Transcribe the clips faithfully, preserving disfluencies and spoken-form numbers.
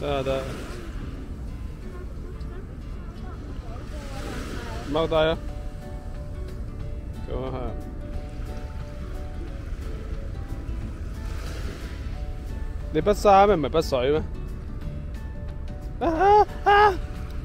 得啊得。踎低啊！咁啊係。你筆衫咩？唔係筆水咩？啊啊！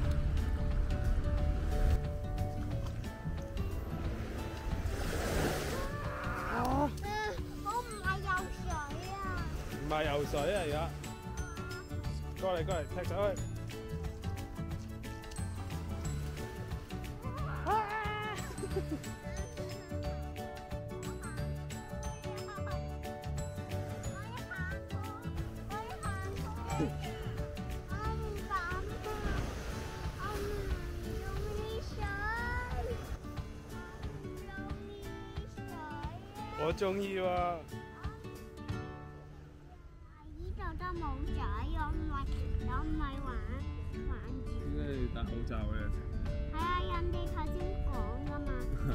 唔係游水啊！而家過嚟過嚟踢上去。我中意喎。 都冇仔，我唔係我唔係玩玩住。 點解你戴口罩嘅？ 係啊，人哋頭先講㗎嘛。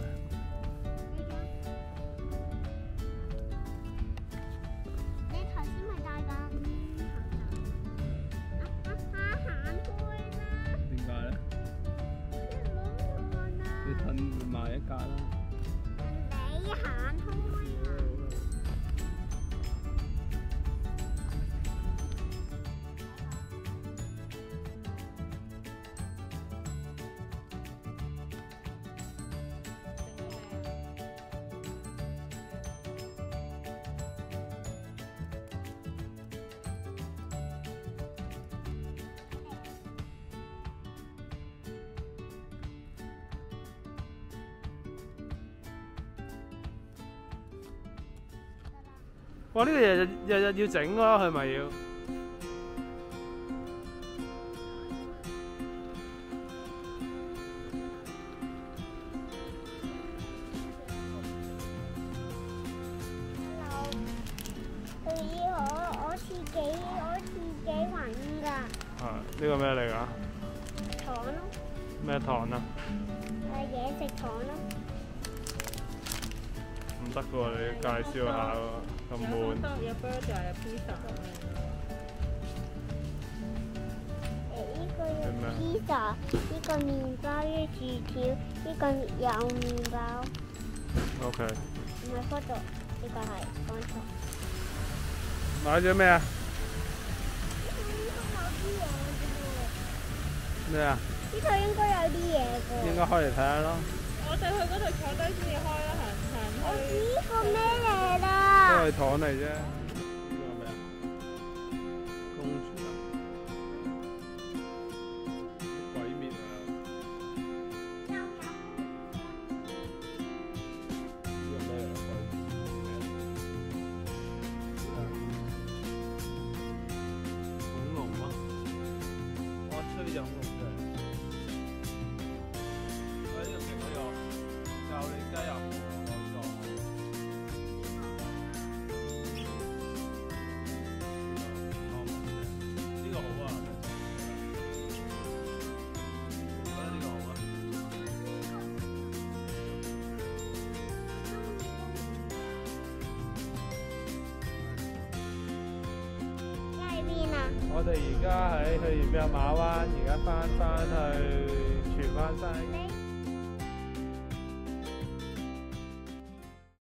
你頭先咪戴緊口罩？行開啦！ 點解咧？你褪埋一格啦。 你行開。 哇！呢個日日日日要整咯，係咪要？ 佢我我自己我自己揾㗎。 啊！呢個咩嚟㗎？ 糖咯。 咩糖啊？ 誒嘢食糖咯。 唔得㗎喎，你介紹下喎，咁悶。 有 burger 有 pizza 咁樣。 誒呢個有 pizza，呢個麵包，呢個薯條，呢個有麵包。 OK。 唔係嗰度，呢個係剛才。 買咗咩啊？咩啊？ 呢度應該有啲嘢㗎。 應該開嚟睇下咯。 我哋去嗰度坐低先至開啦，行行去。 呢個咩嚟啦？ 都係糖嚟啫。呢個咩啊？公主啊！鬼滅啊！呢個咩嚟？鬼恐龍啊！我吹隻恐龍出嚟。喂，呢個勁呢個，教你加入內臟。呢個好啊！我覺得呢個好啊。 喺邊啊？ 我哋而家喺去完咩馬灣，而家翻返去荃灣西。